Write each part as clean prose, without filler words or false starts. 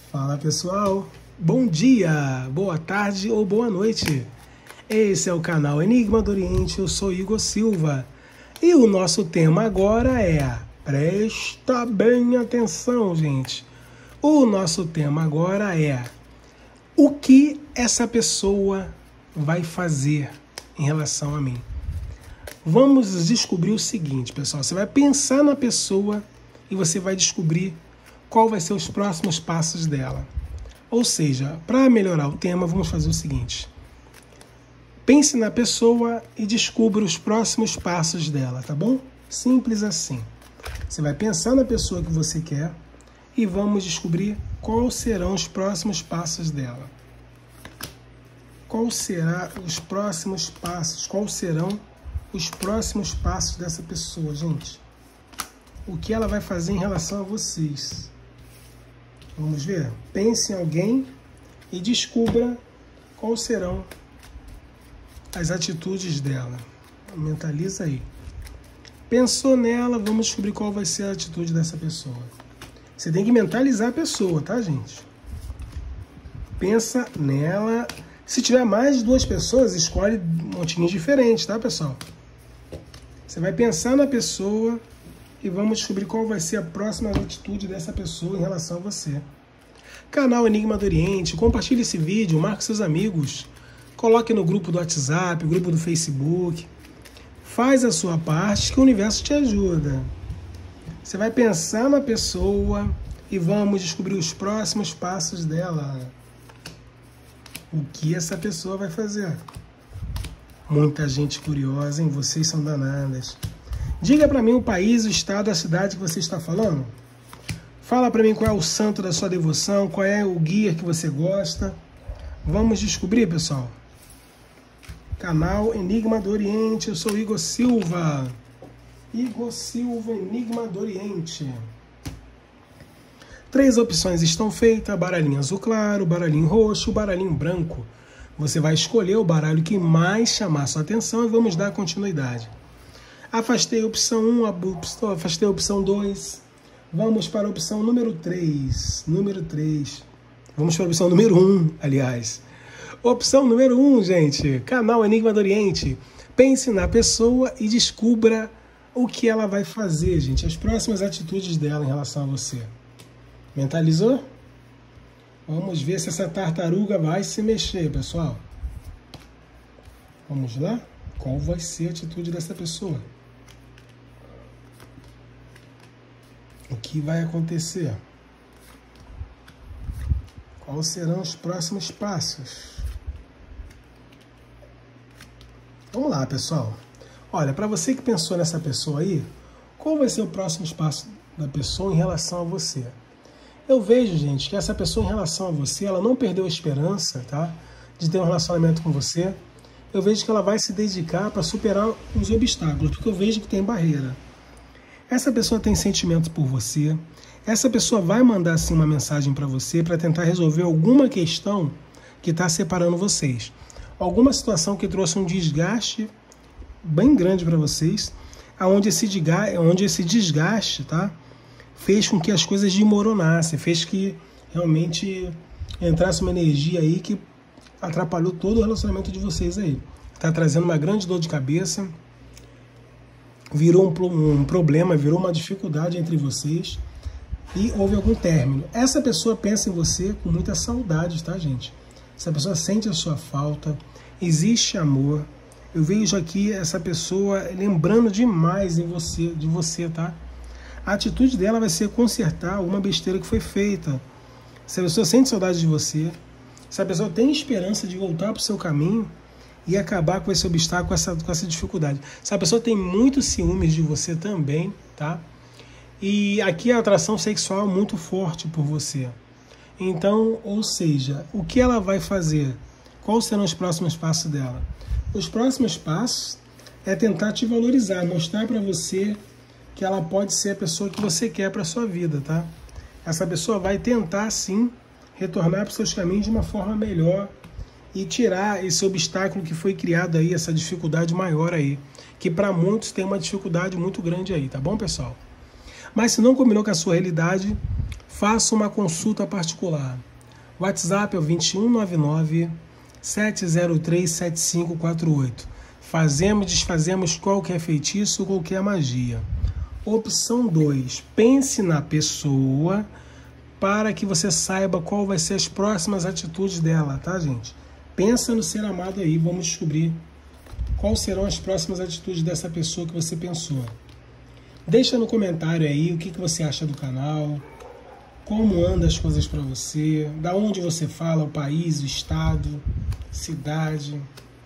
Fala pessoal, bom dia, boa tarde ou boa noite. Esse é o canal Enigma do Oriente, eu sou Igor Silva. E o nosso tema agora é, presta bem atenção gente, o nosso tema agora é o que essa pessoa vai fazer em relação a mim. Vamos descobrir o seguinte, pessoal, você vai pensar na pessoa e você vai descobrir qual vai ser os próximos passos dela. Ou seja, para melhorar o tema, vamos fazer o seguinte. Pense na pessoa e descubra os próximos passos dela, tá bom? Simples assim. Você vai pensar na pessoa que você quer e vamos descobrir quais serão os próximos passos dela. Quais serão os próximos passos? Quais serão os próximos passos dessa pessoa, gente? O que ela vai fazer em relação a vocês? Vamos ver? Pense em alguém e descubra quais serão as atitudes dela. Mentaliza aí. Pensou nela, vamos descobrir qual vai ser a atitude dessa pessoa. Você tem que mentalizar a pessoa, tá, gente? Pensa nela. Se tiver mais de 2 pessoas, escolhe um montinho diferente, tá, pessoal? Você vai pensar na pessoa e vamos descobrir qual vai ser a próxima atitude dessa pessoa em relação a você. Canal Enigma do Oriente, compartilhe esse vídeo, marque seus amigos, coloque no grupo do WhatsApp, grupo do Facebook. Faz a sua parte que o universo te ajuda. Você vai pensar na pessoa e vamos descobrir os próximos passos dela. O que essa pessoa vai fazer? Muita gente curiosa, hein? Vocês são danadas. Diga para mim o país, o estado, a cidade que você está falando. Fala para mim qual é o santo da sua devoção, qual é o guia que você gosta. Vamos descobrir, pessoal. Canal Enigma do Oriente, eu sou Igor Silva. Igor Silva, Enigma do Oriente. 3 opções estão feitas, baralhinho azul claro, baralhinho roxo, baralhinho branco. Você vai escolher o baralho que mais chamar sua atenção e vamos dar continuidade. Afastei a opção 1, afastei a opção 2. Vamos para a opção número 3. Número 3. Vamos para a opção número 1, aliás. Opção número 1, gente. Canal Enigma do Oriente. Pense na pessoa e descubra o que ela vai fazer, gente. As próximas atitudes dela em relação a você. Mentalizou? Vamos ver se essa tartaruga vai se mexer, pessoal. Vamos lá? Qual vai ser a atitude dessa pessoa? O que vai acontecer? Quais serão os próximos passos? Vamos lá, pessoal. Olha, para você que pensou nessa pessoa aí, qual vai ser o próximo passo da pessoa em relação a você? Eu vejo, gente, que essa pessoa em relação a você, ela não perdeu a esperança, tá? De ter um relacionamento com você. Eu vejo que ela vai se dedicar para superar os obstáculos, porque eu vejo que tem barreira. Essa pessoa tem sentimentos por você. Essa pessoa vai mandar, assim, uma mensagem para você para tentar resolver alguma questão que está separando vocês. Alguma situação que trouxe um desgaste bem grande para vocês, onde esse desgaste, tá? Fez com que as coisas desmoronassem, fez que realmente entrasse uma energia aí que atrapalhou todo o relacionamento de vocês aí. Está trazendo uma grande dor de cabeça, virou um problema, virou uma dificuldade entre vocês e houve algum término. Essa pessoa pensa em você com muita saudade, tá, gente? Essa pessoa sente a sua falta, existe amor. Eu vejo aqui essa pessoa lembrando demais de você, tá? A atitude dela vai ser consertar alguma besteira que foi feita. Se a pessoa sente saudade de você, se a pessoa tem esperança de voltar para o seu caminho e acabar com esse obstáculo, com essa dificuldade. Se a pessoa tem muitos ciúmes de você também, tá? E aqui a atração sexual é muito forte por você. Então, ou seja, o que ela vai fazer? Quais serão os próximos passos dela? Os próximos passos é tentar te valorizar, mostrar para você que ela pode ser a pessoa que você quer para a sua vida, tá? Essa pessoa vai tentar, sim, retornar para os seus caminhos de uma forma melhor e tirar esse obstáculo que foi criado aí, essa dificuldade maior aí, que para muitos tem uma dificuldade muito grande aí, tá bom, pessoal? Mas se não combinou com a sua realidade, faça uma consulta particular. O WhatsApp é o 2199-703-7548. Fazemos e desfazemos qualquer feitiço, qualquer magia. Opção 2. Pense na pessoa para que você saiba qual vai ser as próximas atitudes dela, tá, gente? Pensa no ser amado aí, vamos descobrir quais serão as próximas atitudes dessa pessoa que você pensou. Deixa no comentário aí o que você acha do canal, como andam as coisas para você, da onde você fala, o país, o estado, cidade.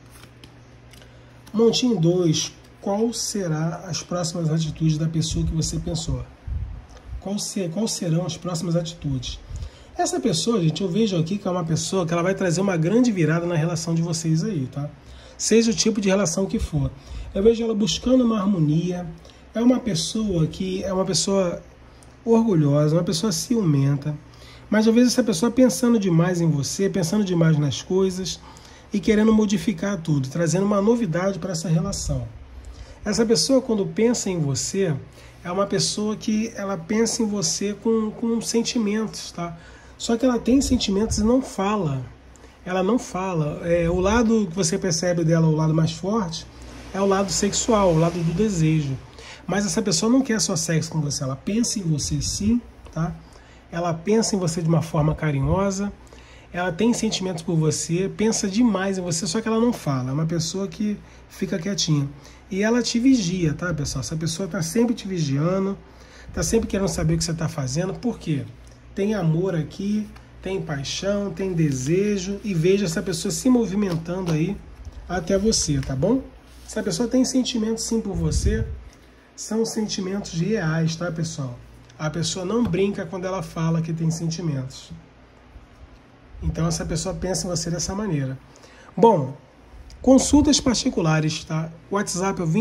Montinho 2, qual será as próximas atitudes da pessoa que você pensou? Quais serão as próximas atitudes? Essa pessoa, gente, eu vejo aqui que é uma pessoa que ela vai trazer uma grande virada na relação de vocês aí, tá? Seja o tipo de relação que for. Eu vejo ela buscando uma harmonia. É uma pessoa que é uma pessoa orgulhosa, uma pessoa ciumenta. Mas eu vejo essa pessoa pensando demais em você, pensando demais nas coisas e querendo modificar tudo, trazendo uma novidade para essa relação. Essa pessoa, quando pensa em você, é uma pessoa que ela pensa em você com sentimentos, tá? Só que ela tem sentimentos e não fala. Ela não fala. O lado que você percebe dela, o lado mais forte, é o lado sexual, o lado do desejo. Mas essa pessoa não quer só sexo com você, ela pensa em você sim, tá? Ela pensa em você de uma forma carinhosa, ela tem sentimentos por você, pensa demais em você, só que ela não fala. É uma pessoa que fica quietinha. E ela te vigia, tá, pessoal? Essa pessoa está sempre te vigiando, está sempre querendo saber o que você está fazendo. Por quê? Tem amor aqui, tem paixão, tem desejo, e veja essa pessoa se movimentando aí até você, tá bom? Essa pessoa tem sentimentos sim por você, são sentimentos reais, tá, pessoal? A pessoa não brinca quando ela fala que tem sentimentos. Então essa pessoa pensa em você dessa maneira. Bom, consultas particulares, tá? O WhatsApp é o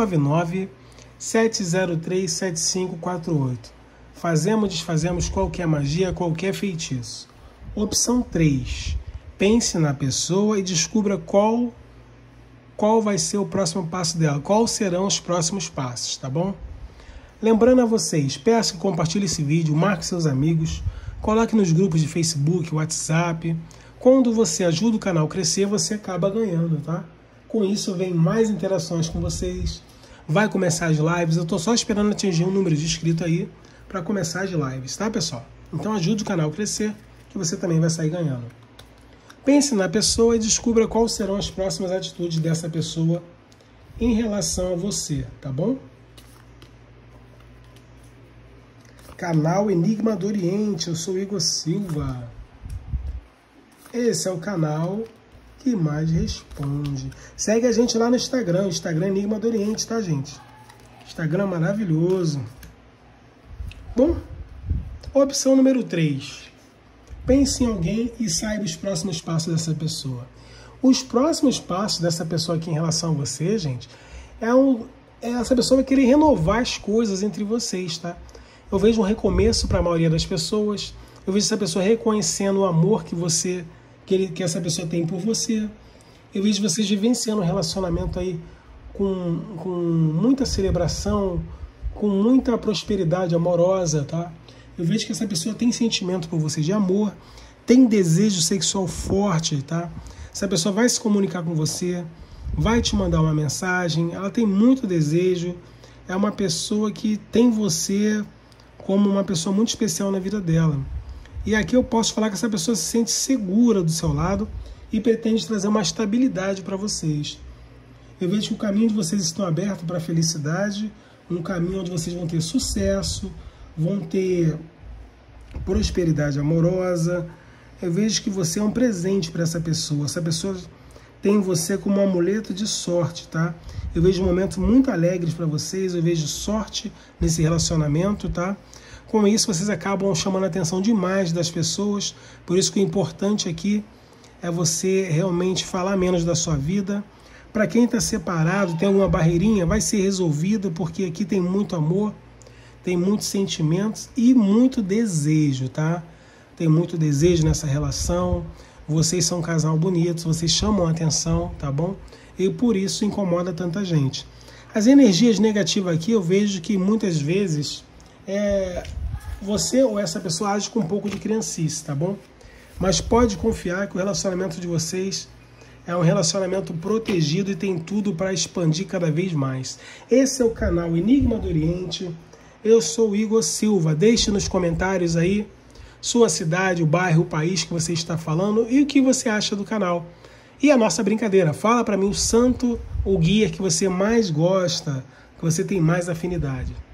2199-703-7548. Fazemos, desfazemos qualquer magia, qualquer feitiço. Opção 3. Pense na pessoa e descubra qual vai ser o próximo passo dela, quais serão os próximos passos, tá bom? Lembrando a vocês, peço que compartilhe esse vídeo, marque seus amigos, coloque nos grupos de Facebook, WhatsApp. Quando você ajuda o canal a crescer, você acaba ganhando, tá? Com isso vem mais interações com vocês, vai começar as lives, eu tô só esperando atingir um número de inscritos aí para começar as lives, tá, pessoal? Então ajude o canal a crescer, que você também vai sair ganhando. Pense na pessoa e descubra quais serão as próximas atitudes dessa pessoa em relação a você, tá bom? Canal Enigma do Oriente, eu sou Igor Silva. Esse é o canal que mais responde. Segue a gente lá no Instagram, Instagram Enigma do Oriente, tá, gente? Instagram maravilhoso. Bom, opção número 3. Pense em alguém e saiba os próximos passos dessa pessoa. Os próximos passos dessa pessoa aqui em relação a você, gente, essa pessoa vai querer renovar as coisas entre vocês, tá? Eu vejo um recomeço para a maioria das pessoas. Eu vejo essa pessoa reconhecendo o amor que essa pessoa tem por você. Eu vejo vocês vivenciando um relacionamento aí com muita celebração, com muita prosperidade amorosa, tá? Eu vejo que essa pessoa tem sentimento por você de amor, tem desejo sexual forte, tá? Essa pessoa vai se comunicar com você, vai te mandar uma mensagem, ela tem muito desejo, é uma pessoa que tem você como uma pessoa muito especial na vida dela. E aqui eu posso falar que essa pessoa se sente segura do seu lado e pretende trazer uma estabilidade para vocês. Eu vejo que o caminho de vocês estão aberto para a felicidade, um caminho onde vocês vão ter sucesso, vão ter prosperidade amorosa. Eu vejo que você é um presente para essa pessoa. Essa pessoa tem você como um amuleto de sorte, tá? Eu vejo momentos muito alegres para vocês, eu vejo sorte nesse relacionamento, tá? Com isso, vocês acabam chamando a atenção demais das pessoas, por isso que o importante aqui é você realmente falar menos da sua vida. Para quem está separado, tem alguma barreirinha, vai ser resolvido, porque aqui tem muito amor, tem muitos sentimentos e muito desejo, tá? Tem muito desejo nessa relação, vocês são um casal bonito, vocês chamam a atenção, tá bom? E por isso incomoda tanta gente. As energias negativas aqui, eu vejo que muitas vezes você ou essa pessoa age com um pouco de criancice, tá bom? Mas pode confiar que o relacionamento de vocês é um relacionamento protegido e tem tudo para expandir cada vez mais. Esse é o canal Enigma do Oriente. Eu sou o Igor Silva. Deixe nos comentários aí sua cidade, o bairro, o país que você está falando e o que você acha do canal. E a nossa brincadeira, fala para mim o santo ou guia que você mais gosta, que você tem mais afinidade.